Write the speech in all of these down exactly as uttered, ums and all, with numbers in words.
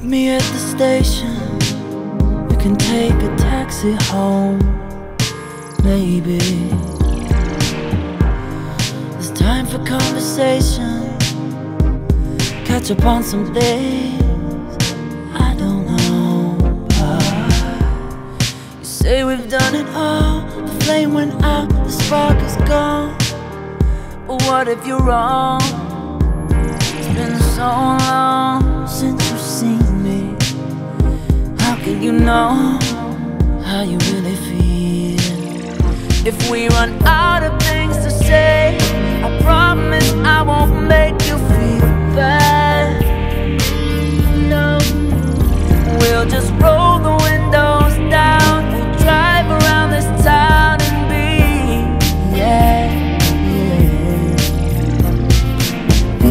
me at the station. You can take a taxi home, maybe. There's time for conversation. Catch up on some things I don't know. But you say we've done it all. The flame went out, the spark is gone. But what if you're wrong? It's been so long since you've seen me. How can you know how you really feel? If we run out of things to say, I promise I won't make you feel bad. No, we'll just roll the windows down. We'll drive around this town and be, yeah, yeah, be.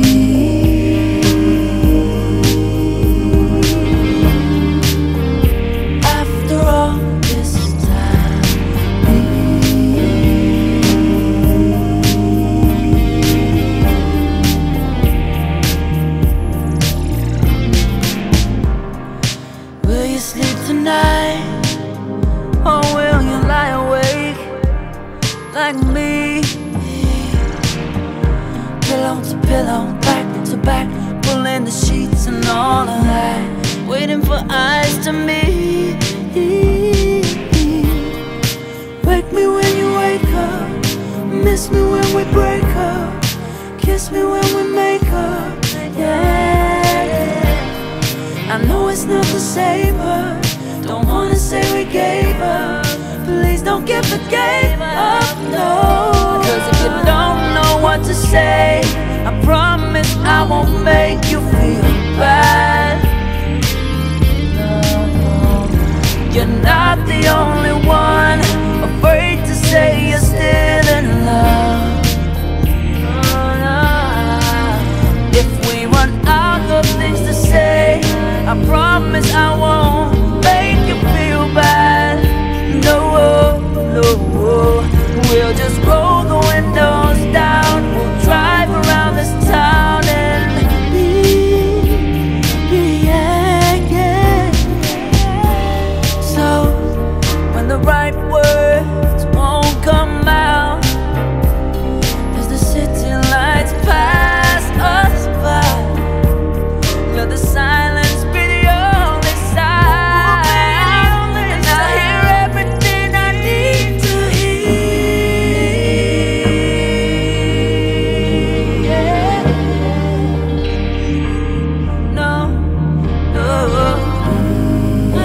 After all this time, be. Will you sleep tonight, or will you lie awake like me? Pillow to pillow, back to back, pulling the sheets and all of that, waiting for eyes to meet. Wake me when you wake up, miss me when we break up, kiss me when we make up, yeah. I know it's not the same, but don't wanna say we gave up. Please don't give the game up, no. Cause if you don't know what to say, I promise I won't make you feel bad. No, you're not the only one afraid to say you're still in love. Oh, no. If we run out of things to say, I promise I won't make you feel bad. No, no, we'll just roll the windows down. We'll drive around this town and be, yeah, yeah. So when the right words won't come out, as the city lights pass us by, let the silence be the only sign. And I hear everything I need to hear. Yeah. No, no, no.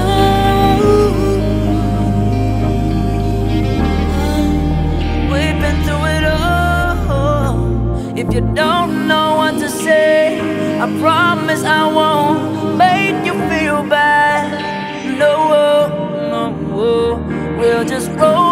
We've been through it all. If you don't know what to say, I promise I won't make you feel bad. No, no, we'll just roll